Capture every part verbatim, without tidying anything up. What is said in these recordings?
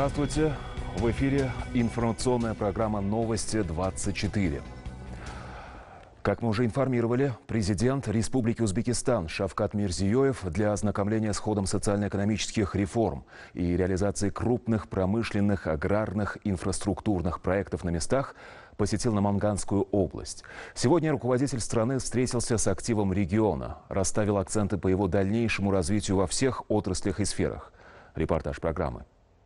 Здравствуйте! В эфире информационная программа «Новости двадцать четыре». Как мы уже информировали, президент Республики Узбекистан Шавкат Мирзиёев для ознакомления с ходом социально-экономических реформ и реализации крупных промышленных, аграрных, инфраструктурных проектов на местах посетил Наманганскую область. Сегодня руководитель страны встретился с активом региона, расставил акценты по его дальнейшему развитию во всех отраслях и сферах. Репортаж программы.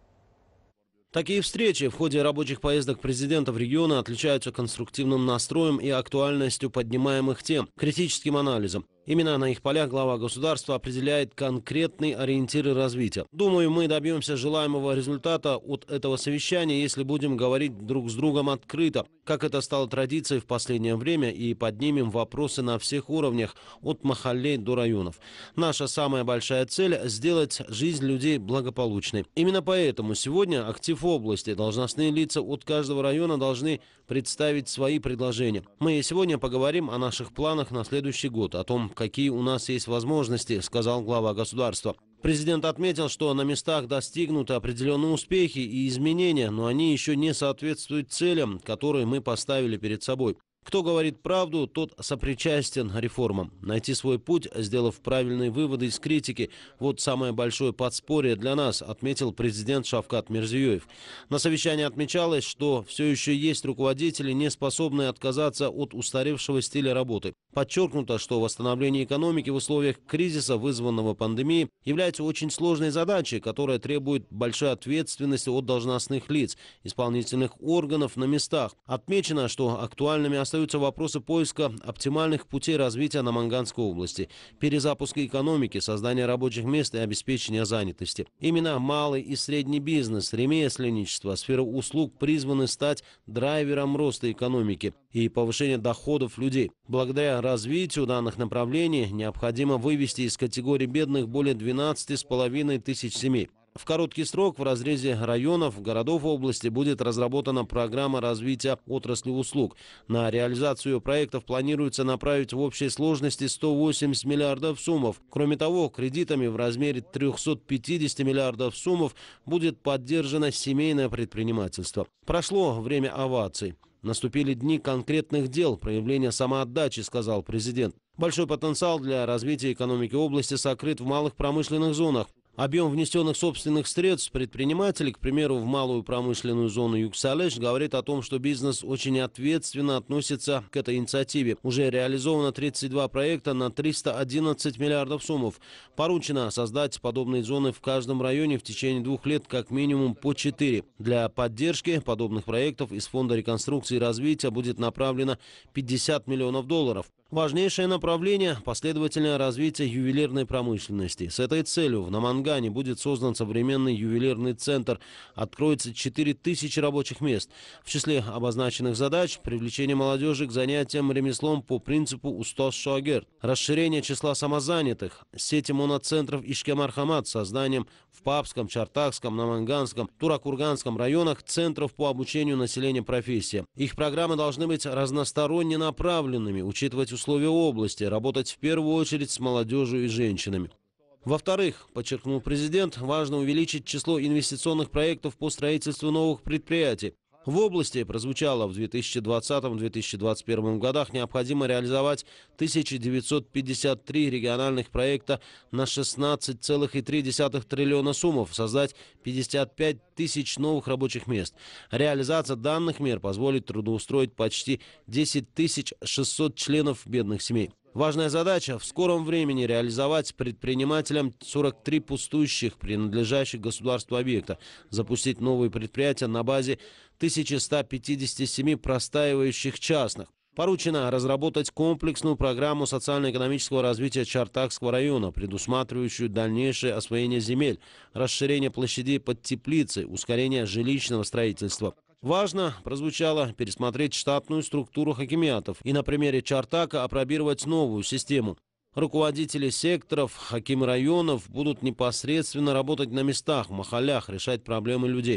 Такие встречи в ходе рабочих поездок президентов региона отличаются конструктивным настроем и актуальностью поднимаемых тем, критическим анализом. Именно на их полях глава государства определяет конкретные ориентиры развития. Думаю, мы добьемся желаемого результата от этого совещания, если будем говорить друг с другом открыто, как это стало традицией в последнее время, и поднимем вопросы на всех уровнях, от махаллей до районов. Наша самая большая цель – сделать жизнь людей благополучной. Именно поэтому сегодня актив области, должностные лица от каждого района должны представить свои предложения. Мы сегодня поговорим о наших планах на следующий год, о том, какие у нас есть возможности, сказал глава государства. Президент отметил, что на местах достигнуты определенные успехи и изменения, но они еще не соответствуют целям, которые мы поставили перед собой. Кто говорит правду, тот сопричастен реформам. Найти свой путь, сделав правильные выводы из критики – вот самое большое подспорье для нас, отметил президент Шавкат Мирзиёев. На совещании отмечалось, что все еще есть руководители, не способные отказаться от устаревшего стиля работы. Подчеркнуто, что восстановление экономики в условиях кризиса, вызванного пандемией, является очень сложной задачей, которая требует большой ответственности от должностных лиц, исполнительных органов на местах. Отмечено, что актуальными остаются вопросы поиска оптимальных путей развития Наманганской области, перезапуска экономики, создания рабочих мест и обеспечения занятости. Именно малый и средний бизнес, ремесленничество, сфера услуг призваны стать драйвером роста экономики и повышения доходов людей. Благодаря развитию данных направлений необходимо вывести из категории бедных более двенадцати с половиной тысяч семей. В короткий срок в разрезе районов, городов области будет разработана программа развития отрасли услуг. На реализацию проектов планируется направить в общей сложности сто восемьдесят миллиардов суммов. Кроме того, кредитами в размере трёхсот пятидесяти миллиардов суммов будет поддержано семейное предпринимательство. Прошло время оваций. Наступили дни конкретных дел, проявления самоотдачи, сказал президент. Большой потенциал для развития экономики области сокрыт в малых промышленных зонах. Объем внесенных собственных средств предпринимателей, к примеру, в малую промышленную зону Юксалеш, говорит о том, что бизнес очень ответственно относится к этой инициативе. Уже реализовано тридцать два проекта на триста одиннадцать миллиардов суммов. Поручено создать подобные зоны в каждом районе в течение двух лет как минимум по четыре. Для поддержки подобных проектов из Фонда реконструкции и развития будет направлено пятьдесят миллионов долларов. Важнейшее направление – последовательное развитие ювелирной промышленности. С этой целью в Намангане будет создан современный ювелирный центр. Откроется четыре тысячи рабочих мест. В числе обозначенных задач – привлечение молодежи к занятиям ремеслом по принципу «Устаз Шагерд», расширение числа самозанятых, сети моноцентров Ишке-Мархамат с созданием в Папском, Чартакском, Наманганском, Туракурганском районах центров по обучению населения профессии. Их программы должны быть разносторонне направленными, учитывать условия области, работать в первую очередь с молодежью и женщинами. Во-вторых, подчеркнул президент, важно увеличить число инвестиционных проектов по строительству новых предприятий. В области прозвучало в две тысячи двадцатом — две тысячи двадцать первом годах необходимо реализовать тысячу девятьсот пятьдесят три региональных проекта на шестнадцать целых три десятых триллиона суммов, создать пятьдесят пять тысяч новых рабочих мест. Реализация данных мер позволит трудоустроить почти десять тысяч шестьсот членов бедных семей. Важная задача – в скором времени реализовать предпринимателям сорок три пустующих, принадлежащих государству объекта, запустить новые предприятия на базе тысячи ста пятидесяти семи простаивающих частных. Поручено разработать комплексную программу социально-экономического развития Чартакского района, предусматривающую дальнейшее освоение земель, расширение площадей под теплицей, ускорение жилищного строительства. Важно, прозвучало, пересмотреть штатную структуру хакимиатов и на примере Чартака апробировать новую систему. Руководители секторов, хакимы районов будут непосредственно работать на местах, в махаллях, решать проблемы людей.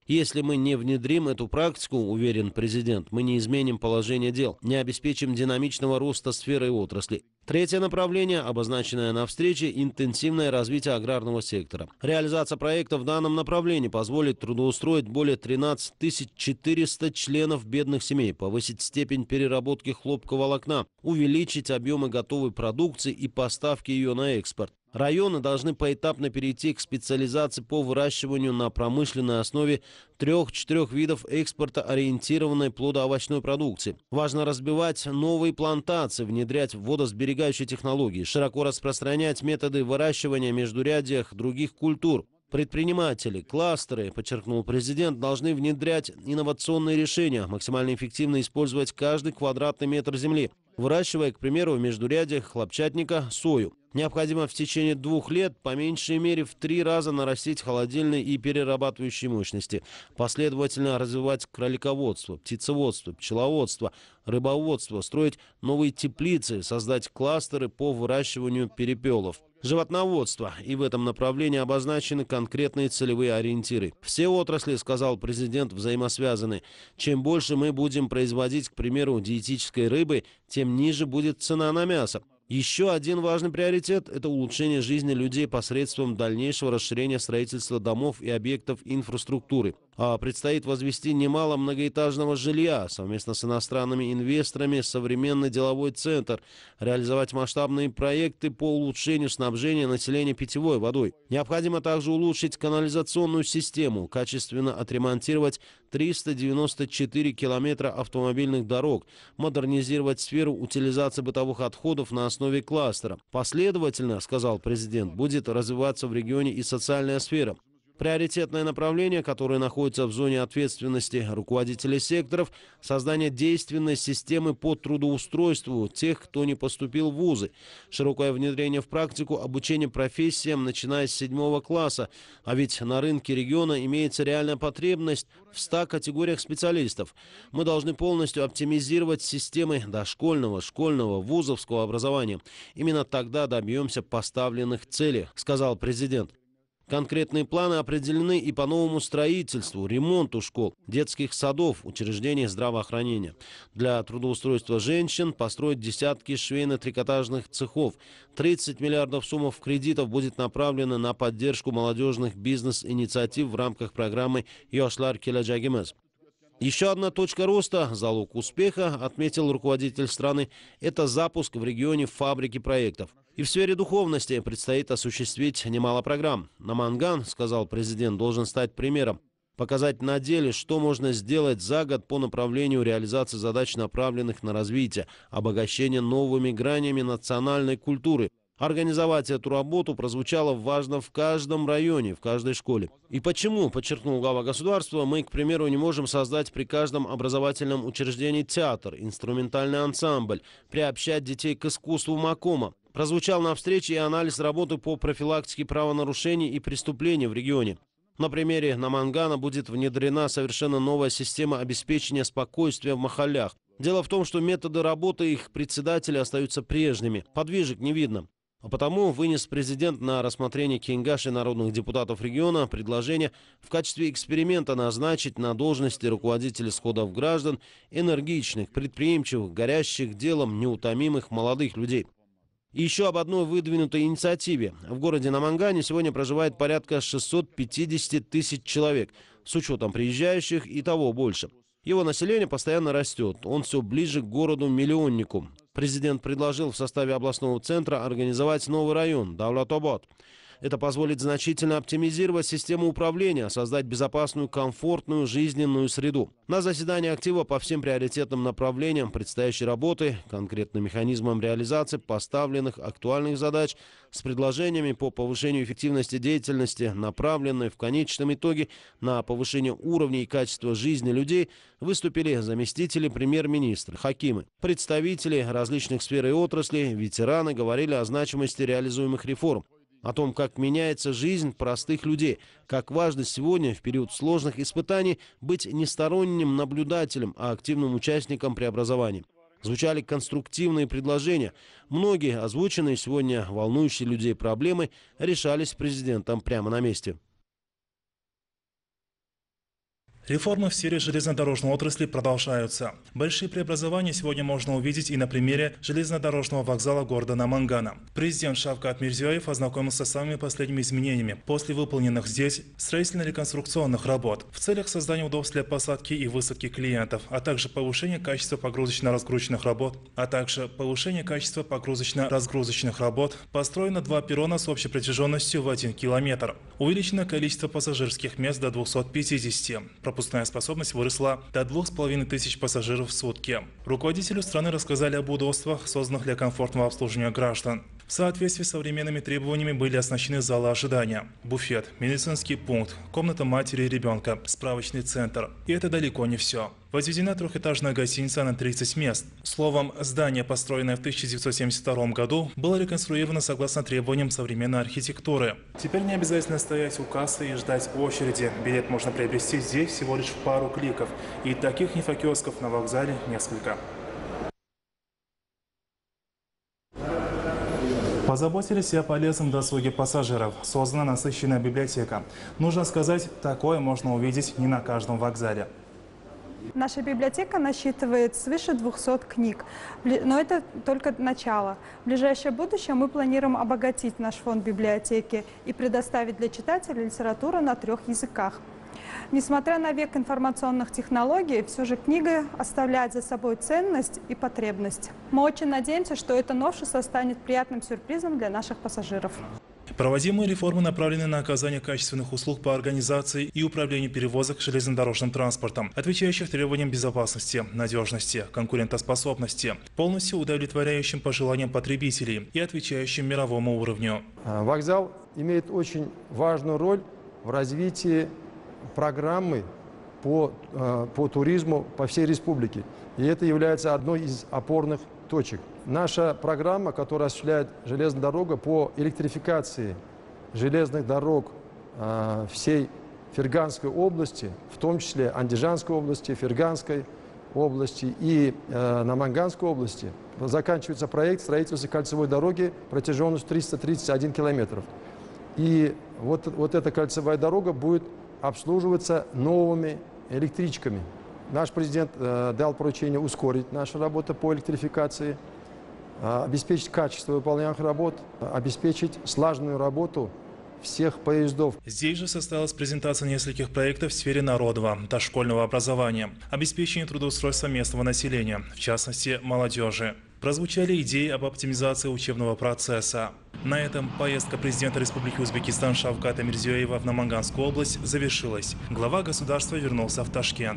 Если мы не внедрим эту практику, уверен президент, мы не изменим положение дел, не обеспечим динамичного роста сферы и отрасли. Третье направление, обозначенное на встрече, интенсивное развитие аграрного сектора. Реализация проекта в данном направлении позволит трудоустроить более тринадцати тысяч четырёхсот членов бедных семей, повысить степень переработки хлопковолокна, увеличить объемы готовой продукции и поставки ее на экспорт. Районы должны поэтапно перейти к специализации по выращиванию на промышленной основе трех-четырех видов экспорта-ориентированной плодоовощной продукции. Важно разбивать новые плантации, внедрять водосберегающие технологии, широко распространять методы выращивания междурядьях других культур. Предприниматели, кластеры, подчеркнул президент, должны внедрять инновационные решения, максимально эффективно использовать каждый квадратный метр земли, выращивая, к примеру, в междурядьях хлопчатника сою. Необходимо в течение двух лет по меньшей мере в три раза нарастить холодильные и перерабатывающие мощности, последовательно развивать кролиководство, птицеводство, пчеловодство, рыбоводство, строить новые теплицы, создать кластеры по выращиванию перепелов. Животноводство. И в этом направлении обозначены конкретные целевые ориентиры. Все отрасли, сказал президент, взаимосвязаны. Чем больше мы будем производить, к примеру, диетической рыбы, тем ниже будет цена на мясо. Еще один важный приоритет – это улучшение жизни людей посредством дальнейшего расширения строительства домов и объектов инфраструктуры. А предстоит возвести немало многоэтажного жилья, совместно с иностранными инвесторами современный деловой центр, реализовать масштабные проекты по улучшению снабжения населения питьевой водой. Необходимо также улучшить канализационную систему, качественно отремонтировать триста девяносто четыре километра автомобильных дорог, модернизировать сферу утилизации бытовых отходов на основе кластера. Последовательно, сказал президент, будет развиваться в регионе и социальная сфера. Приоритетное направление, которое находится в зоне ответственности руководителей секторов, создание действенной системы по трудоустройству тех, кто не поступил в вузы, широкое внедрение в практику обучения профессиям, начиная с седьмого класса, а ведь на рынке региона имеется реальная потребность в ста категориях специалистов. Мы должны полностью оптимизировать системы дошкольного, школьного, вузовского образования. Именно тогда добьемся поставленных целей, сказал президент. Конкретные планы определены и по новому строительству, ремонту школ, детских садов, учреждений здравоохранения. Для трудоустройства женщин построить десятки швейно-трикотажных цехов. тридцать миллиардов сумм кредитов будет направлено на поддержку молодежных бизнес-инициатив в рамках программы «Yoshlar Kelajagimiz». Еще одна точка роста, залог успеха, отметил руководитель страны, это запуск в регионе фабрики проектов. И в сфере духовности предстоит осуществить немало программ. Наманган, сказал президент, должен стать примером, показать на деле, что можно сделать за год по направлению реализации задач, направленных на развитие, обогащение новыми гранями национальной культуры. Организовать эту работу прозвучало важно в каждом районе, в каждой школе. И почему, подчеркнул глава государства, мы, к примеру, не можем создать при каждом образовательном учреждении театр, инструментальный ансамбль, приобщать детей к искусству макома. Прозвучал на встрече и анализ работы по профилактике правонарушений и преступлений в регионе. На примере Намангана будет внедрена совершенно новая система обеспечения спокойствия в махаллях. Дело в том, что методы работы их председателей остаются прежними, подвижек не видно. А потому вынес президент на рассмотрение Кенгаши народных депутатов региона предложение в качестве эксперимента назначить на должности руководителей сходов граждан энергичных, предприимчивых, горящих делом, неутомимых молодых людей. И еще об одной выдвинутой инициативе. В городе Намангане сегодня проживает порядка шестисот пятидесяти тысяч человек, с учетом приезжающих и того больше. Его население постоянно растет, он все ближе к городу-миллионнику. Президент предложил в составе областного центра организовать новый район – Даулат-Обод. Это позволит значительно оптимизировать систему управления, создать безопасную, комфортную, жизненную среду. На заседании актива по всем приоритетным направлениям предстоящей работы, конкретным механизмам реализации поставленных актуальных задач с предложениями по повышению эффективности деятельности, направленной в конечном итоге на повышение уровня и качества жизни людей, выступили заместители премьер-министра, хакимы, представители различных сфер и отраслей, ветераны говорили о значимости реализуемых реформ, о том, как меняется жизнь простых людей, как важно сегодня, в период сложных испытаний, быть не сторонним наблюдателем, а активным участником преобразований. Звучали конструктивные предложения. Многие озвученные сегодня волнующие людей проблемы решались президентом прямо на месте. Реформы в сфере железнодорожной отрасли продолжаются. Большие преобразования сегодня можно увидеть и на примере железнодорожного вокзала города Намангана. Президент Шавкат Мирзиёев ознакомился с самыми последними изменениями после выполненных здесь строительно-реконструкционных работ в целях создания удобств для посадки и высадки клиентов, а также повышения качества погрузочно-разгрузочных работ, а также повышения качества погрузочно-разгрузочных работ. Построено два перрона с общей протяженностью в один километр. Увеличено количество пассажирских мест до двухсот пятидесяти. Пропускная способность выросла до двух с половиной тысяч пассажиров в сутки. Руководителю страны рассказали об удобствах, созданных для комфортного обслуживания граждан. В соответствии с современными требованиями были оснащены залы ожидания, буфет, медицинский пункт, комната матери и ребенка, справочный центр. И это далеко не все. Возведена трехэтажная гостиница на тридцать мест. Словом, здание, построенное в тысяча девятьсот семьдесят втором году, было реконструировано согласно требованиям современной архитектуры. Теперь не обязательно стоять у кассы и ждать очереди. Билет можно приобрести здесь всего лишь в пару кликов. И таких инфокиосков на вокзале несколько. Позаботились о полезном досуге пассажиров. Создана насыщенная библиотека. Нужно сказать, такое можно увидеть не на каждом вокзале. Наша библиотека насчитывает свыше двухсот книг, но это только начало. В ближайшее будущее мы планируем обогатить наш фонд библиотеки и предоставить для читателей литературу на трех языках. Несмотря на век информационных технологий, все же книга оставляет за собой ценность и потребность. Мы очень надеемся, что это новшество станет приятным сюрпризом для наших пассажиров. Проводимые реформы направлены на оказание качественных услуг по организации и управлению перевозок железнодорожным транспортом, отвечающих требованиям безопасности, надежности, конкурентоспособности, полностью удовлетворяющим пожеланиям потребителей и отвечающим мировому уровню. Вокзал имеет очень важную роль в развитии программы по, по туризму по всей республике. И это является одной из опорных точек. Наша программа, которая осуществляет железная дорога по электрификации железных дорог э, всей Ферганской области, в том числе Андижанской области, Ферганской области и э, Наманганской области, заканчивается проект строительства кольцевой дороги протяженностью триста тридцать один километр. И вот, вот эта кольцевая дорога будет обслуживаться новыми электричками. Наш президент э, дал поручение ускорить нашу работу по электрификации, э, обеспечить качество выполняемых работ, э, обеспечить слаженную работу всех поездов. Здесь же состоялась презентация нескольких проектов в сфере народного, дошкольного образования, обеспечения трудоустройства местного населения, в частности, молодежи. Прозвучали идеи об оптимизации учебного процесса. На этом поездка президента Республики Узбекистан Шавката Мирзиёева в Наманганскую область завершилась. Глава государства вернулся в Ташкент.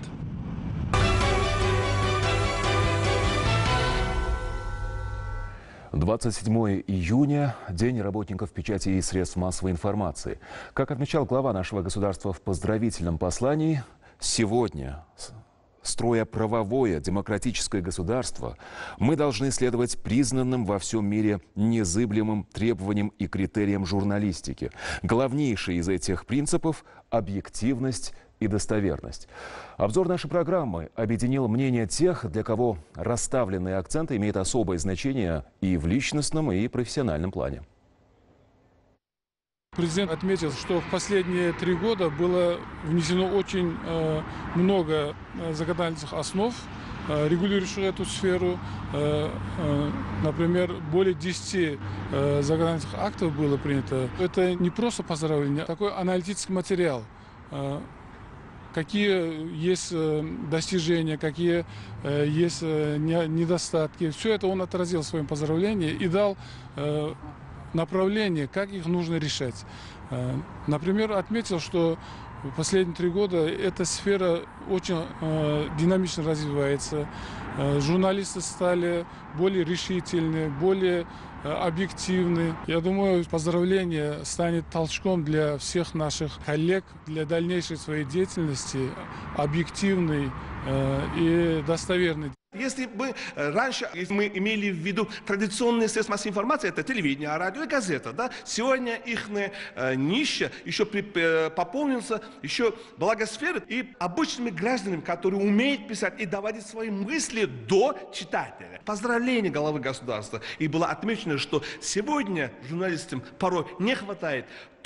двадцать седьмое июня – День работников печати и средств массовой информации. Как отмечал глава нашего государства в поздравительном послании, сегодня, строя правовое демократическое государство, мы должны следовать признанным во всем мире незыблемым требованиям и критериям журналистики. Главнейший из этих принципов – объективность и достоверность. Обзор нашей программы объединил мнение тех, для кого расставленные акценты имеют особое значение и в личностном, и профессиональном плане. Президент отметил, что в последние три года было внесено очень э, много законодательных основ, э, регулирующих эту сферу. Э, э, например, более десяти э, законодательных актов было принято. Это не просто поздравление, а такой аналитический материал. Э, какие есть достижения, какие есть недостатки. Все это он отразил в своем поздравлении и дал направление, как их нужно решать. Например, отметил, что в последние три года эта сфера очень динамично развивается. Журналисты стали более решительны, более объективны. Я думаю, поздравление станет толчком для всех наших коллег для дальнейшей своей деятельности, объективной и достоверной. Если бы раньше мы имели в виду традиционные средства массовой информации, это телевидение, радио и газета, да? Сегодня их ниша еще пополнится еще благосферой и обычными гражданами, которые умеют писать и доводить свои мысли до читателя. Поздравление главы государства. И было отмечено, что сегодня журналистам порой не хватает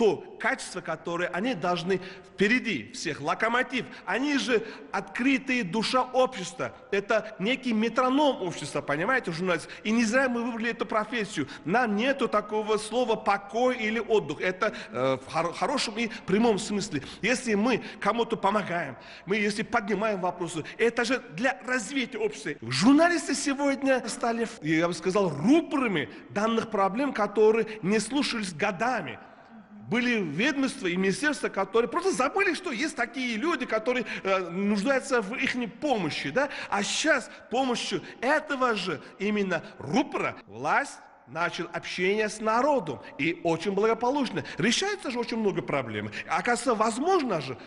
то качество, которое они должны впереди всех, локомотив. Они же открытые душа общества. Это некий метроном общества, понимаете, журналист. И не зря мы выбрали эту профессию. Нам нету такого слова покой или отдых. Это э, в хор хорошем и прямом смысле. Если мы кому-то помогаем, мы если поднимаем вопросы, это же для развития общества. Журналисты сегодня стали, я бы сказал, рупорами данных проблем, которые не слушались годами. Были ведомства и министерства, которые просто забыли, что есть такие люди, которые э, нуждаются в их помощи. Да? А сейчас с помощью этого же именно рупора власть начал общение с народом. И очень благополучно. Решается же очень много проблем. Оказывается, возможно же.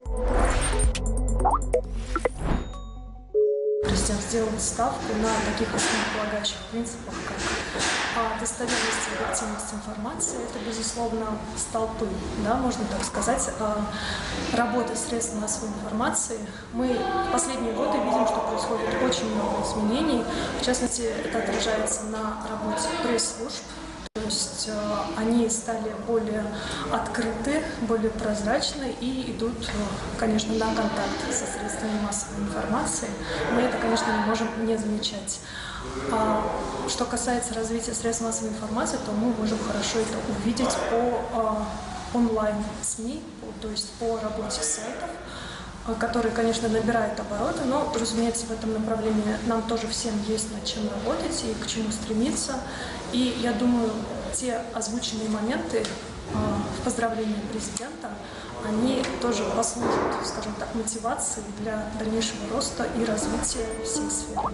Президент сделал ставку на таких основополагающих принципах, как достоверность и объективность информации. Это, безусловно, столпы, да, можно так сказать, работы средств массовой информации. Мы в последние годы видим, что происходит очень много изменений. В частности, это отражается на работе пресс-служб. То есть э, они стали более открыты, более прозрачны и идут, э, конечно, на контакт со средствами массовой информации. Мы это, конечно, не можем не замечать. А, что касается развития средств массовой информации, то мы можем хорошо это увидеть по э, онлайн-СМИ, то есть по работе сайтов, которые, конечно, набирают обороты, но, разумеется, в этом направлении нам тоже всем есть над чем работать и к чему стремиться. И я думаю, те озвученные моменты э, в поздравлении президента, они тоже послужат, скажем так, мотивацией для дальнейшего роста и развития всей сферы.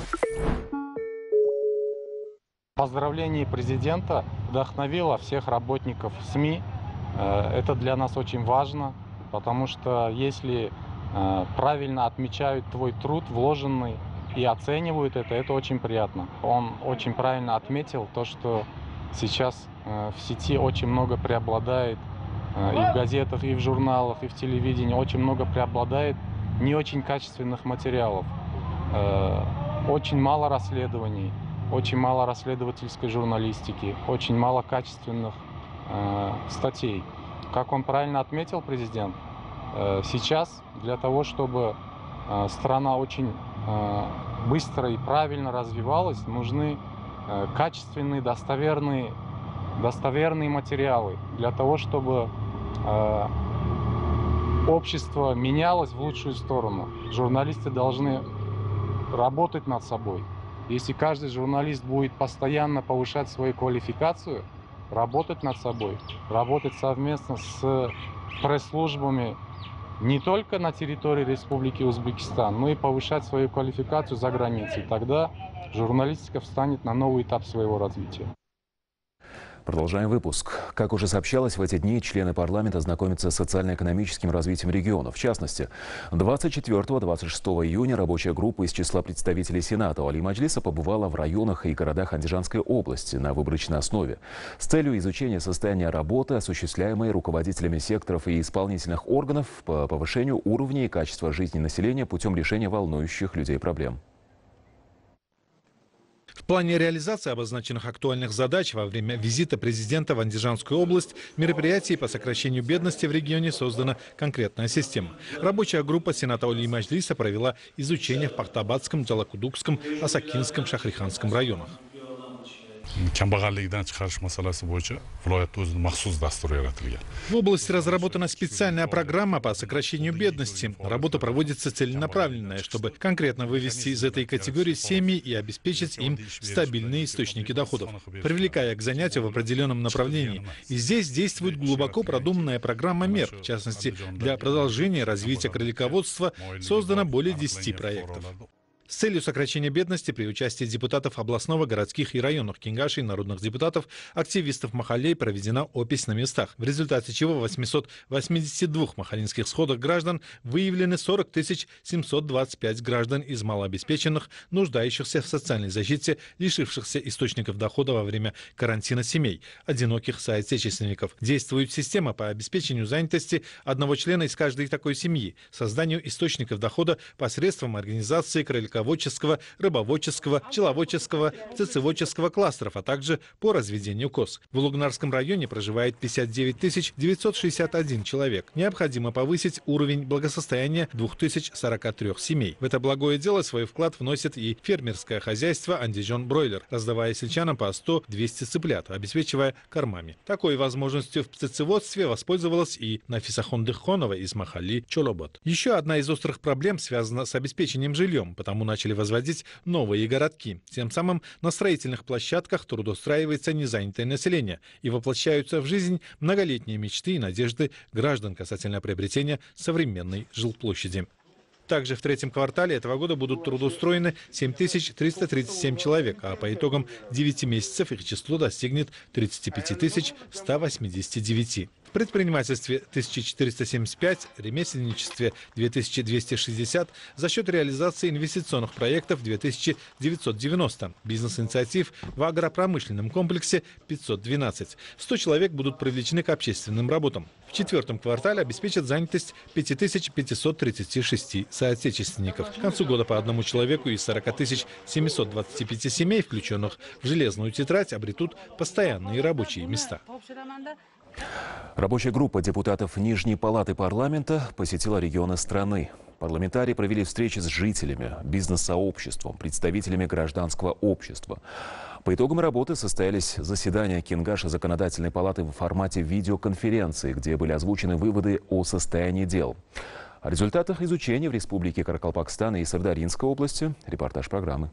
Поздравление президента вдохновило всех работников СМИ. Это для нас очень важно, потому что если правильно отмечают твой труд, вложенный, и оценивают это, это очень приятно. Он очень правильно отметил то, что сейчас в сети очень много преобладает, и в газетах, и в журналах, и в телевидении очень много преобладает не очень качественных материалов. Очень мало расследований, очень мало расследовательской журналистики, очень мало качественных статей. Как он правильно отметил, президент, сейчас для того, чтобы страна очень быстро и правильно развивалась, нужны качественные, достоверные, достоверные материалы для того, чтобы общество менялось в лучшую сторону. Журналисты должны работать над собой. Если каждый журналист будет постоянно повышать свою квалификацию, работать над собой, работать совместно с пресс-службами не только на территории Республики Узбекистан, но и повышать свою квалификацию за границей. Тогда журналистика встанет на новый этап своего развития. Продолжаем выпуск. Как уже сообщалось, в эти дни члены парламента знакомятся с социально-экономическим развитием региона. В частности, двадцать четвёртого — двадцать шестого июня рабочая группа из числа представителей Сената Али-Маджлиса побывала в районах и городах Андижанской области на выборочной основе с целью изучения состояния работы, осуществляемой руководителями секторов и исполнительных органов по повышению уровня и качества жизни населения путем решения волнующих людей проблем. В плане реализации обозначенных актуальных задач во время визита президента в Андижанскую область мероприятий по сокращению бедности в регионе создана конкретная система. Рабочая группа Сената Али-Маджлиса провела изучение в Пахтабадском, Джалакудукском, Асакинском, Шахриханском районах. В области разработана специальная программа по сокращению бедности. Работа проводится целенаправленная, чтобы конкретно вывести из этой категории семьи и обеспечить им стабильные источники доходов, привлекая к занятию в определенном направлении. И здесь действует глубоко продуманная программа мер. В частности, для продолжения развития кролиководства создано более десяти проектов. С целью сокращения бедности при участии депутатов областного, городских и районных кенгашей, народных депутатов, активистов махаллей проведена опись на местах, в результате чего в восьмистах восьмидесяти двух махалинских сходах граждан выявлены сорок тысяч семьсот двадцать пять граждан из малообеспеченных, нуждающихся в социальной защите, лишившихся источников дохода во время карантина семей, одиноких соотечественников. Действует система по обеспечению занятости одного члена из каждой такой семьи, созданию источников дохода посредством организации кролиководства скотоводческого, рыбоводческого, пчеловодческого, птицеводческого кластеров, а также по разведению коз. В Улугнарском районе проживает пятьдесят девять тысяч девятьсот шестьдесят один человек. Необходимо повысить уровень благосостояния двух тысяч сорока трёх семей. В это благое дело свой вклад вносит и фермерское хозяйство «Андижон Бройлер», раздавая сельчанам по сто-двести цыплят, обеспечивая кормами. Такой возможностью в птицеводстве воспользовалась и Нафиса Хондыхонова из Махали Чолобот. Еще одна из острых проблем связана с обеспечением жильем, потому начали возводить новые городки. Тем самым на строительных площадках трудоустраивается незанятое население и воплощаются в жизнь многолетние мечты и надежды граждан касательно приобретения современной жилплощади. Также в третьем квартале этого года будут трудоустроены семь тысяч триста тридцать семь человек, а по итогам девяти месяцев их число достигнет тридцати пяти тысяч ста восьмидесяти девяти. В предпринимательстве тысяча четыреста семьдесят пять, ремесленничестве две тысячи двести шестьдесят, за счет реализации инвестиционных проектов две тысячи девятьсот девяносто, бизнес-инициатив в агропромышленном комплексе пятьсот двенадцать. сто человек будут привлечены к общественным работам. В четвертом квартале обеспечат занятость пять тысяч пятьсот тридцать шесть соотечественников. К концу года по одному человеку из сорока тысяч семисот двадцати пяти семей, включенных в железную тетрадь, обретут постоянные рабочие места. Рабочая группа депутатов Нижней палаты парламента посетила регионы страны. Парламентарии провели встречи с жителями, бизнес-сообществом, представителями гражданского общества. По итогам работы состоялись заседания Кенгаша законодательной палаты в формате видеоконференции, где были озвучены выводы о состоянии дел. О результатах изучения в Республике Каракалпакстан и Сырдарьинской области репортаж программы.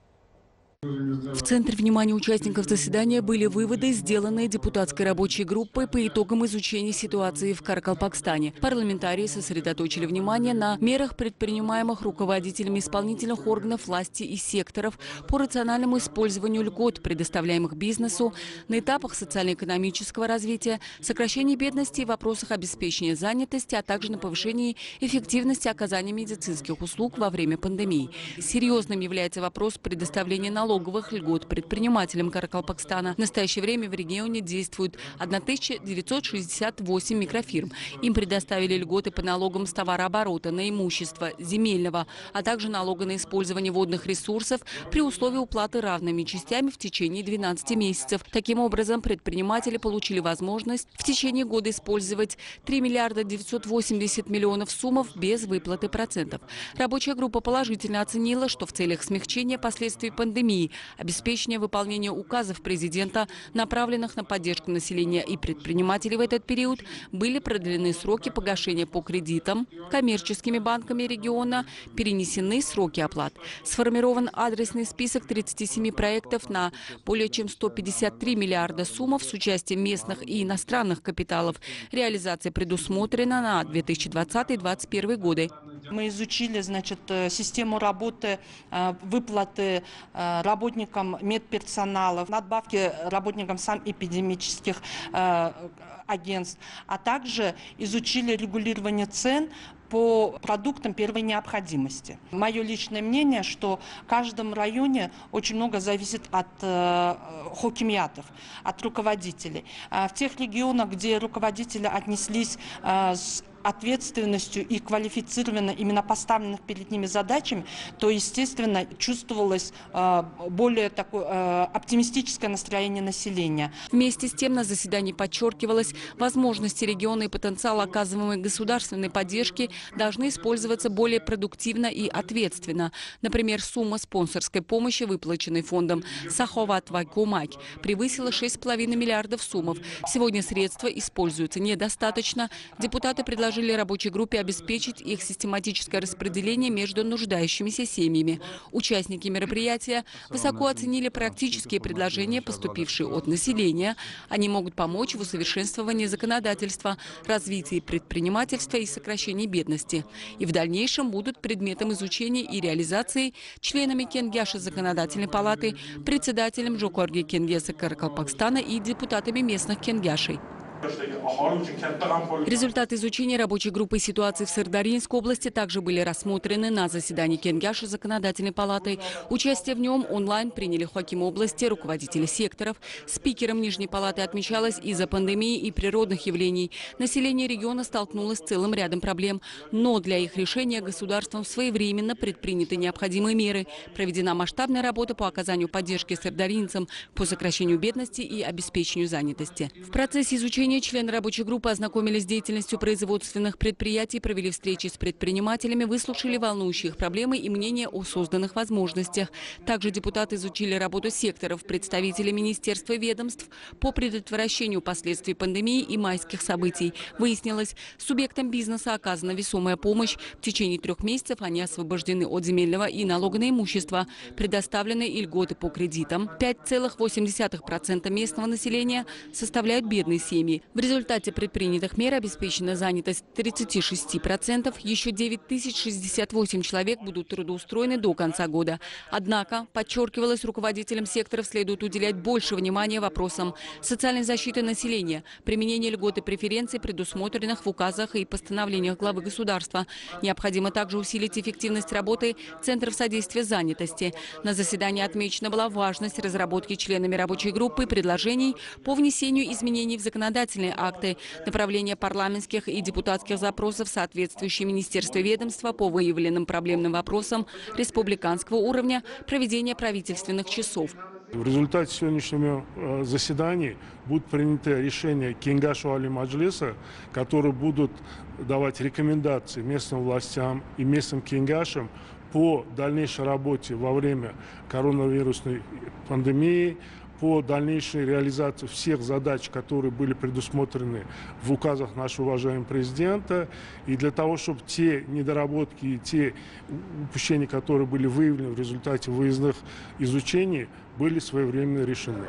В центре внимания участников заседания были выводы, сделанные депутатской рабочей группой по итогам изучения ситуации в Каракалпакстане. Парламентарии сосредоточили внимание на мерах, предпринимаемых руководителями исполнительных органов власти и секторов по рациональному использованию льгот, предоставляемых бизнесу, на этапах социально-экономического развития, сокращении бедности и вопросах обеспечения занятости, а также на повышении эффективности оказания медицинских услуг во время пандемии. Серьезным является вопрос предоставления налогов. налоговых льгот предпринимателям Каракалпакстана. В настоящее время в регионе действует тысяча девятьсот шестьдесят восемь микрофирм. Им предоставили льготы по налогам с товарооборота, на имущество, земельного, а также налога на использование водных ресурсов при условии уплаты равными частями в течение двенадцати месяцев. Таким образом, предприниматели получили возможность в течение года использовать три миллиарда девятьсот восемьдесят миллионов суммов без выплаты процентов. Рабочая группа положительно оценила, что в целях смягчения последствий пандемии, обеспечения выполнения указов президента, направленных на поддержку населения и предпринимателей в этот период, были продлены сроки погашения по кредитам коммерческими банками региона, перенесены сроки оплат. Сформирован адресный список тридцати семи проектов на более чем сто пятьдесят три миллиарда суммов с участием местных и иностранных капиталов. Реализация предусмотрена на две тысячи двадцатый — две тысячи двадцать первый годы. Мы изучили, значит, систему работы, выплаты работникам медперсоналов, надбавки работникам санэпидемических агентств, а также изучили регулирование цен по продуктам первой необходимости. Мое личное мнение, что в каждом районе очень много зависит от э, хокимиатов, от руководителей. А в тех регионах, где руководители отнеслись э, с ответственностью и квалифицированно именно поставленных перед ними задачами, то, естественно, чувствовалось э, более такое э, оптимистическое настроение населения. Вместе с тем на заседании подчеркивалось, возможности региона и потенциал оказываемой государственной поддержки должны использоваться более продуктивно и ответственно. Например, сумма спонсорской помощи, выплаченной фондом Саховат Вайкумак, превысила шесть с половиной миллиардов суммов. Сегодня средства используются недостаточно. Депутаты предложили рабочей группе обеспечить их систематическое распределение между нуждающимися семьями. Участники мероприятия высоко оценили практические предложения, поступившие от населения. Они могут помочь в усовершенствовании законодательства, развитии предпринимательства и сокращении бедности. И в дальнейшем будут предметом изучения и реализации членами Кенгяша законодательной палаты, председателем Джокорги Кенгеса Каракалпакстана и депутатами местных Кенгяшей. Результаты изучения рабочей группы ситуации в Сырдарьинской области также были рассмотрены на заседании Кенгяша Законодательной палаты. Участие в нем онлайн приняли хакимы области, руководители секторов. Спикером Нижней палаты отмечалось из-за пандемии и природных явлений. Население региона столкнулось с целым рядом проблем. Но для их решения государством своевременно предприняты необходимые меры. Проведена масштабная работа по оказанию поддержки сырдарьинцам, по сокращению бедности и обеспечению занятости. В процессе изучения члены рабочей группы ознакомились с деятельностью производственных предприятий, провели встречи с предпринимателями, выслушали волнующие их проблемы и мнения о созданных возможностях. Также депутаты изучили работу секторов, представителей министерств и ведомств по предотвращению последствий пандемии и майских событий. Выяснилось, субъектам бизнеса оказана весомая помощь. В течение трех месяцев они освобождены от земельного и налога на имущество. Предоставлены и льготы по кредитам. пять целых восемь десятых процента местного населения составляют бедные семьи. В результате предпринятых мер обеспечена занятость тридцати шести процентов. Еще девять тысяч шестьдесят восемь человек будут трудоустроены до конца года. Однако, подчеркивалось, руководителям секторов следует уделять больше внимания вопросам социальной защиты населения, применения льгот и преференций, предусмотренных в указах и постановлениях главы государства. Необходимо также усилить эффективность работы Центров содействия занятости. На заседании отмечена была важность разработки членами рабочей группы предложений по внесению изменений в законодательство, акты, направления парламентских и депутатских запросов в соответствующие министерства и ведомства по выявленным проблемным вопросам республиканского уровня, проведение правительственных часов. В результате сегодняшнего заседания будут приняты решения Кенгашу Али Маджлиса, которые будут давать рекомендации местным властям и местным кенгашам по дальнейшей работе во время коронавирусной пандемии, по дальнейшей реализации всех задач, которые были предусмотрены в указах нашего уважаемого президента, и для того, чтобы те недоработки и те упущения, которые были выявлены в результате выездных изучений, были своевременно решены.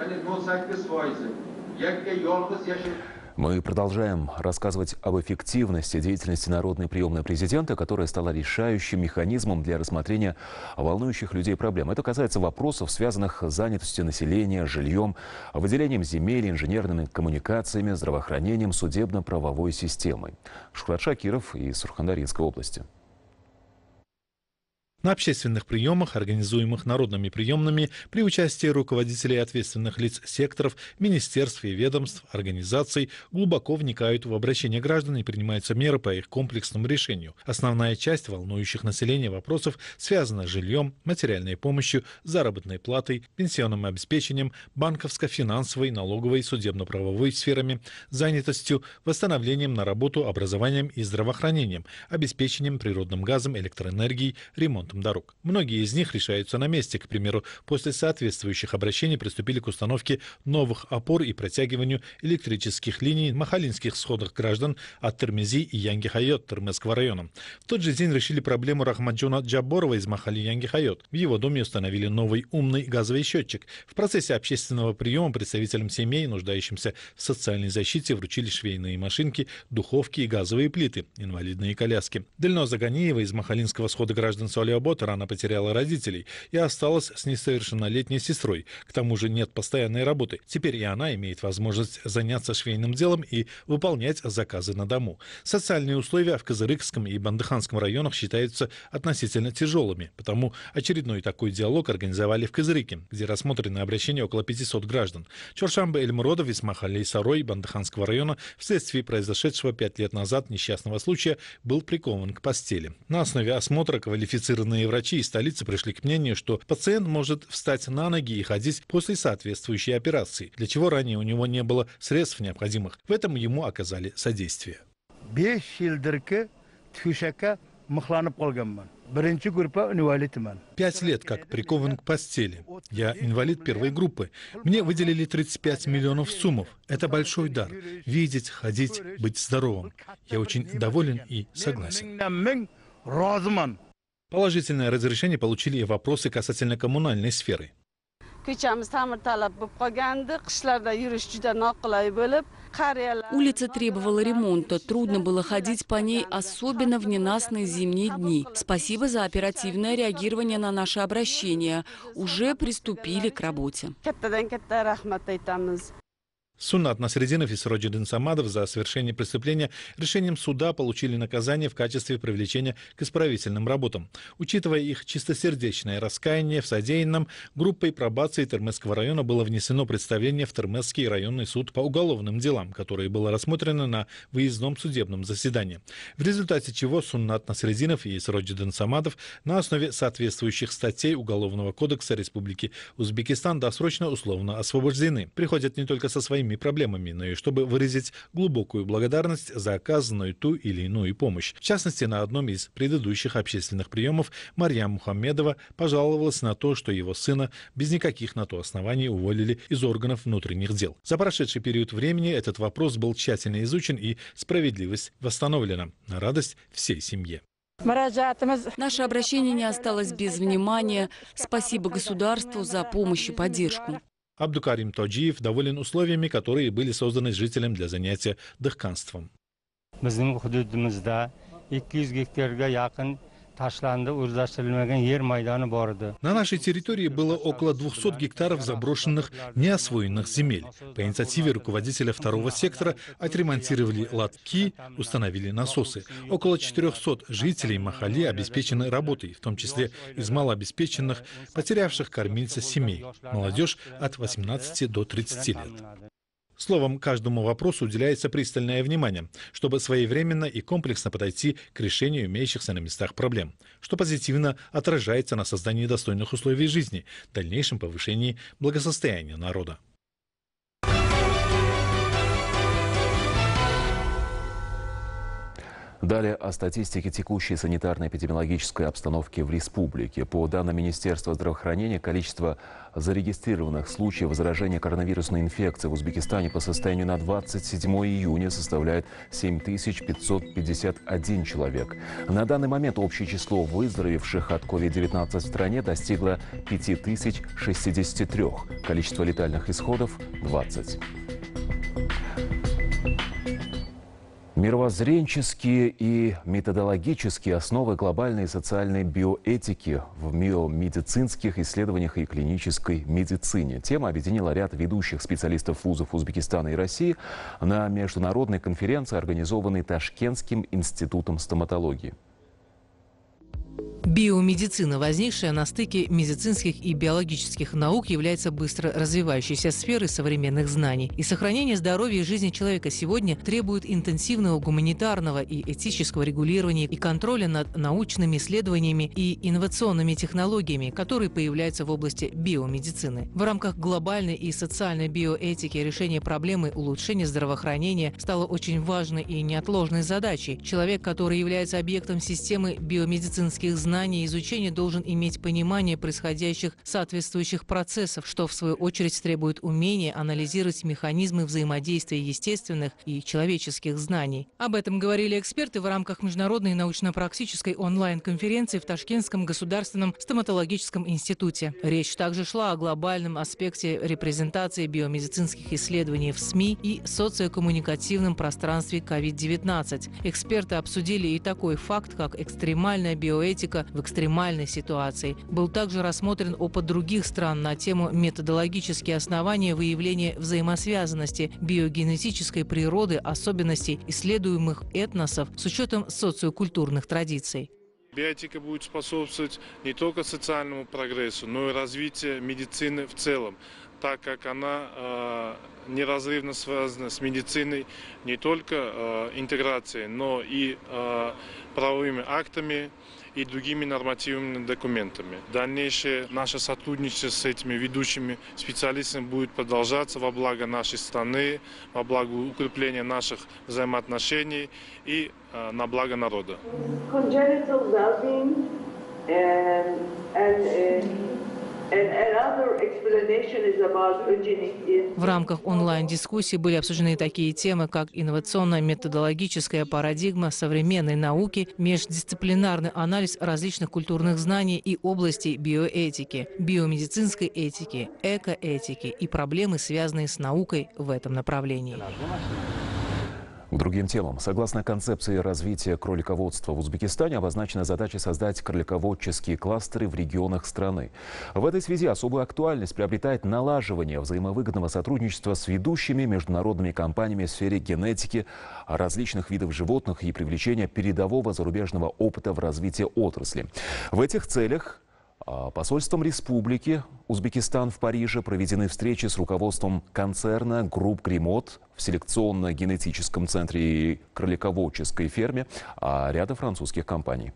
Мы продолжаем рассказывать об эффективности деятельности Народной приемной президента, которая стала решающим механизмом для рассмотрения волнующих людей проблем. Это касается вопросов, связанных с занятостью населения, жильем, выделением земель, инженерными коммуникациями, здравоохранением, судебно-правовой системой. Шухрат Шакиров из Сурхандарьинской области. На общественных приемах, организуемых народными приемными, при участии руководителей ответственных лиц секторов, министерств и ведомств, организаций, глубоко вникают в обращения граждан и принимаются меры по их комплексному решению. Основная часть волнующих населения вопросов связана с жильем, материальной помощью, заработной платой, пенсионным обеспечением, банковско-финансовой, налоговой, судебно-правовой сферами, занятостью, восстановлением на работу, образованием и здравоохранением, обеспечением природным газом, электроэнергией, ремонтом дорог. Многие из них решаются на месте. К примеру, после соответствующих обращений приступили к установке новых опор и протягиванию электрических линий в махалинских сходах граждан от Термези и Янги-Хайот Термезского района. В тот же день решили проблему Рахмаджона Джаборова из Махали Янги-Хайот. В его доме установили новый умный газовый счетчик. В процессе общественного приема представителям семей, нуждающимся в социальной защите, вручили швейные машинки, духовки и газовые плиты, инвалидные коляски. Дельноза Ганиева из Махалинского схода граждан Суалиобота рано потеряла родителей и осталась с несовершеннолетней сестрой. К тому же нет постоянной работы. Теперь и она имеет возможность заняться швейным делом и выполнять заказы на дому. Социальные условия в Кызырыкском и Бандыханском районах считаются относительно тяжелыми. Потому очередной такой диалог организовали в Кызырыке, где рассмотрены обращения около пятисот граждан. Чоршамбе Эльмуродов из Махалли Сарой Бандыханского района вследствие произошедшего пять лет назад несчастного случая был прикован к постели. На основе осмотра квалифицированные врачи из столицы пришли к мнению, что пациент может встать на ноги и ходить после соответствующей операции, для чего ранее у него не было средств необходимых. В этом ему оказали содействие. Пять лет как прикован к постели. Я инвалид первой группы. Мне выделили тридцать пять миллионов суммов. Это большой дар. Видеть, ходить, быть здоровым. Я очень доволен и согласен. Положительное разрешение получили и вопросы касательно коммунальной сферы. Улица требовала ремонта. Трудно было ходить по ней, особенно в ненастные зимние дни. Спасибо за оперативное реагирование на наше обращение. Уже приступили к работе. Суннат Насреддинов и Сироджиддин Самадов за совершение преступления решением суда получили наказание в качестве привлечения к исправительным работам. Учитывая их чистосердечное раскаяние в содеянном, группой пробации Термесского района было внесено представление в Термесский районный суд по уголовным делам, которое было рассмотрено на выездном судебном заседании. В результате чего Суннат Насреддинов и Сироджиддин Самадов на основе соответствующих статей Уголовного кодекса Республики Узбекистан досрочно условно освобождены. Приходят не только со своими проблемами, но и чтобы выразить глубокую благодарность за оказанную ту или иную помощь. В частности, на одном из предыдущих общественных приемов Марьям Мухаммедова пожаловалась на то, что его сына без никаких на то оснований уволили из органов внутренних дел. За прошедший период времени этот вопрос был тщательно изучен и справедливость восстановлена на радость всей семье. Наше обращение не осталось без внимания. Спасибо государству за помощь и поддержку. Абдукарим Тоджиев доволен условиями, которые были созданы жителям для занятия дыхканством. На нашей территории было около двухсот гектаров заброшенных, неосвоенных земель. По инициативе руководителя второго сектора отремонтировали лотки, установили насосы. Около четырёхсот жителей Махали обеспечены работой, в том числе из малообеспеченных, потерявших кормильца семей. Молодежь от восемнадцати до тридцати лет. Словом, каждому вопросу уделяется пристальное внимание, чтобы своевременно и комплексно подойти к решению имеющихся на местах проблем, что позитивно отражается на создании достойных условий жизни, дальнейшем повышении благосостояния народа. Далее о статистике текущей санитарно-эпидемиологической обстановки в республике. По данным Министерства здравоохранения, количество зарегистрированных случаев заражения коронавирусной инфекцией в Узбекистане по состоянию на двадцать седьмое июня составляет семь тысяч пятьсот пятьдесят один человек. На данный момент общее число выздоровевших от ковид девятнадцать в стране достигло пяти тысяч шестидесяти трёх. Количество летальных исходов – двадцать. Мировоззренческие и методологические основы глобальной и социальной биоэтики в биомедицинских исследованиях и клинической медицине. Тема объединила ряд ведущих специалистов вузов Узбекистана и России на международной конференции, организованной Ташкентским институтом стоматологии. Биомедицина, возникшая на стыке медицинских и биологических наук, является быстро развивающейся сферой современных знаний. И сохранение здоровья и жизни человека сегодня требует интенсивного гуманитарного и этического регулирования и контроля над научными исследованиями и инновационными технологиями, которые появляются в области биомедицины. В рамках глобальной и социальной биоэтики решение проблемы улучшения здравоохранения стало очень важной и неотложной задачей. Человек, который является объектом системы биомедицинских знаний, и изучения, должен иметь понимание происходящих соответствующих процессов, что в свою очередь требует умения анализировать механизмы взаимодействия естественных и человеческих знаний. Об этом говорили эксперты в рамках международной научно-практической онлайн-конференции в Ташкентском государственном стоматологическом институте. Речь также шла о глобальном аспекте репрезентации биомедицинских исследований в СМИ и социокоммуникативном пространстве ковид девятнадцать. Эксперты обсудили и такой факт, как экстремальная биоэтика в экстремальной ситуации. Был также рассмотрен опыт других стран на тему методологические основания выявления взаимосвязанности биогенетической природы особенностей исследуемых этносов с учетом социокультурных традиций. Биоэтика будет способствовать не только социальному прогрессу, но и развитию медицины в целом, так как она э, неразрывно связана с медициной не только э, интеграцией, но и э, правовыми актами и другими нормативными документами. Дальнейшее наше сотрудничество с этими ведущими специалистами будет продолжаться во благо нашей страны, во благо укрепления наших взаимоотношений и э, на благо народа. В рамках онлайн-дискуссии были обсуждены такие темы, как инновационно-методологическая парадигма современной науки, междисциплинарный анализ различных культурных знаний и областей биоэтики, биомедицинской этики, экоэтики и проблемы, связанные с наукой в этом направлении. К другим темам. Согласно концепции развития кролиководства в Узбекистане, обозначена задача создать кролиководческие кластеры в регионах страны. В этой связи особую актуальность приобретает налаживание взаимовыгодного сотрудничества с ведущими международными компаниями в сфере генетики различных видов животных и привлечение передового зарубежного опыта в развитии отрасли. В этих целях посольством Республики Узбекистан в Париже проведены встречи с руководством концерна групп «Гримот» в селекционно-генетическом центре и кролиководческой ферме ряда французских компаний.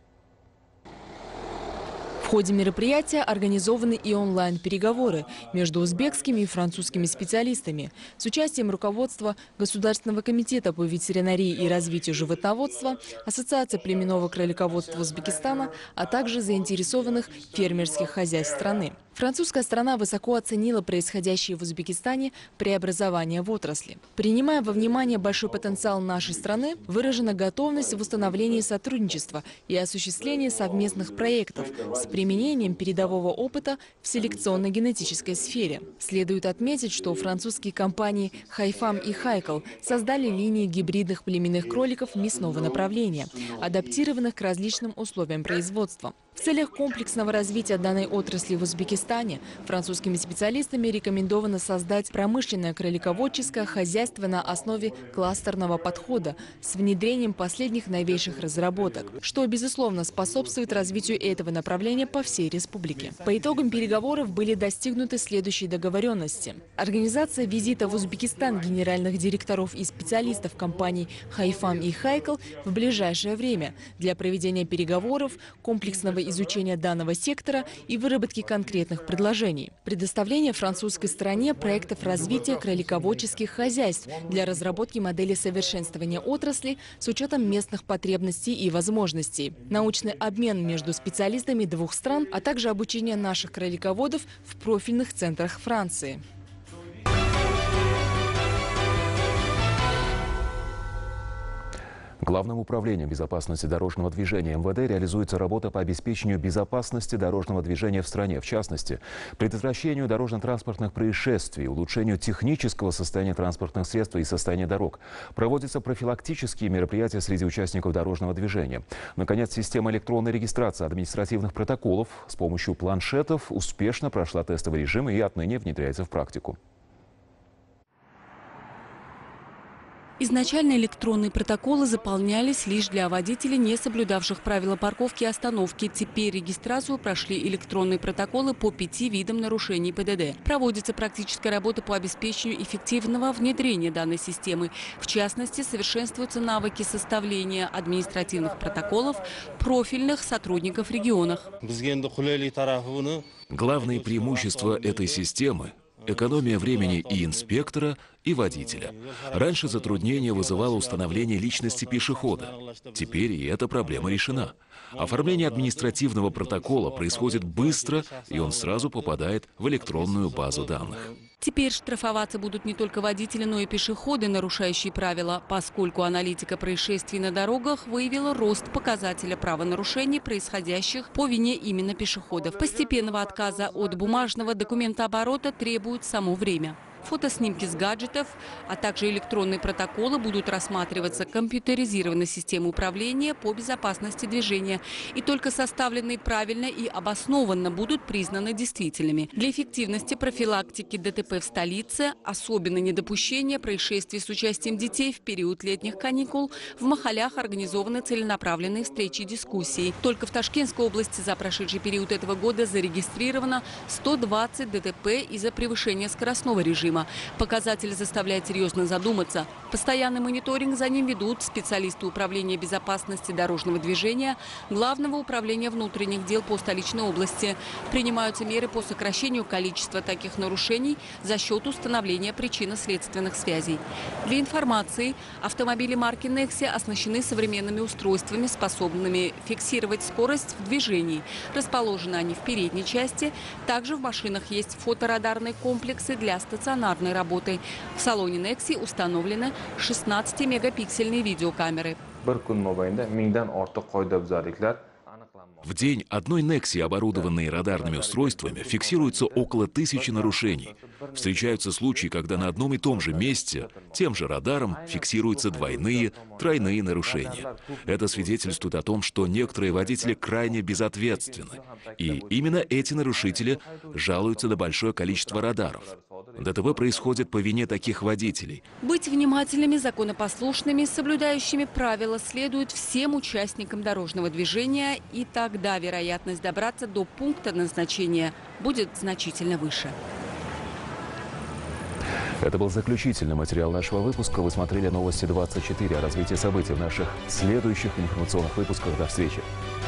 В ходе мероприятия организованы и онлайн-переговоры между узбекскими и французскими специалистами с участием руководства Государственного комитета по ветеринарии и развитию животноводства, Ассоциации племенного кролиководства Узбекистана, а также заинтересованных фермерских хозяйств страны. Французская сторона высоко оценила происходящее в Узбекистане преобразования в отрасли. Принимая во внимание большой потенциал нашей страны, выражена готовность в установлении сотрудничества и осуществлении совместных проектов с применением передового опыта в селекционно-генетической сфере. Следует отметить, что французские компании «Хайфам» и «Хайкл» создали линии гибридных племенных кроликов мясного направления, адаптированных к различным условиям производства. В целях комплексного развития данной отрасли в Узбекистане французскими специалистами рекомендовано создать промышленное кролиководческое хозяйство на основе кластерного подхода с внедрением последних новейших разработок, что, безусловно, способствует развитию этого направления по всей республике. По итогам переговоров были достигнуты следующие договоренности. Организация визита в Узбекистан генеральных директоров и специалистов компаний «Хайфам» и «Хайкл» в ближайшее время для проведения переговоров, комплексного изучения данного сектора и выработки конкретных предложений. Предоставление французской стороне проектов развития кролиководческих хозяйств для разработки модели совершенствования отрасли с учетом местных потребностей и возможностей. Научный обмен между специалистами двух стран, а также обучение наших кролиководов в профильных центрах Франции. Главным управлением безопасности дорожного движения эм вэ дэ реализуется работа по обеспечению безопасности дорожного движения в стране, в частности, предотвращению дорожно-транспортных происшествий, улучшению технического состояния транспортных средств и состояния дорог. Проводятся профилактические мероприятия среди участников дорожного движения. Наконец, система электронной регистрации административных протоколов с помощью планшетов успешно прошла тестовый режим и отныне внедряется в практику. Изначально электронные протоколы заполнялись лишь для водителей, не соблюдавших правила парковки и остановки. Теперь регистрацию прошли электронные протоколы по пяти видам нарушений пэ дэ дэ. Проводится практическая работа по обеспечению эффективного внедрения данной системы. В частности, совершенствуются навыки составления административных протоколов профильных сотрудников в регионах. Главные преимущества этой системы – экономия времени и инспектора, и водителя. Раньше затруднение вызывало установление личности пешехода. Теперь и эта проблема решена. Оформление административного протокола происходит быстро, и он сразу попадает в электронную базу данных. Теперь штрафоваться будут не только водители, но и пешеходы, нарушающие правила, поскольку аналитика происшествий на дорогах выявила рост показателя правонарушений, происходящих по вине именно пешеходов. Постепенного отказа от бумажного документооборота требует само время. Фотоснимки с гаджетов, а также электронные протоколы будут рассматриваться компьютеризированной системой управления по безопасности движения. И только составленные правильно и обоснованно будут признаны действительными. Для эффективности профилактики дэ тэ пэ в столице, особенно недопущения происшествий с участием детей в период летних каникул, в Махалях организованы целенаправленные встречи и дискуссии. Только в Ташкентской области за прошедший период этого года зарегистрировано сто двадцать дэ тэ пэ из-за превышения скоростного режима. Показатель заставляет серьезно задуматься. Постоянный мониторинг за ним ведут специалисты Управления безопасности дорожного движения, Главного управления внутренних дел по столичной области. Принимаются меры по сокращению количества таких нарушений за счет установления причинно-следственных связей. Для информации, автомобили марки Nexia оснащены современными устройствами, способными фиксировать скорость в движении. Расположены они в передней части. Также в машинах есть фоторадарные комплексы для стационарных работы. В салоне Nexia установлены шестнадцатимегапиксельные видеокамеры. В день одной Некси, оборудованной радарными устройствами, фиксируется около тысячи нарушений. Встречаются случаи, когда на одном и том же месте тем же радаром фиксируются двойные, тройные нарушения. Это свидетельствует о том, что некоторые водители крайне безответственны. И именно эти нарушители жалуются на большое количество радаров. ДТП происходит по вине таких водителей. Быть внимательными, законопослушными, соблюдающими правила следует всем участникам дорожного движения, и тогда вероятность добраться до пункта назначения будет значительно выше. Это был заключительный материал нашего выпуска. Вы смотрели новости двадцать четыре. О развитии событий в наших следующих информационных выпусках. До встречи.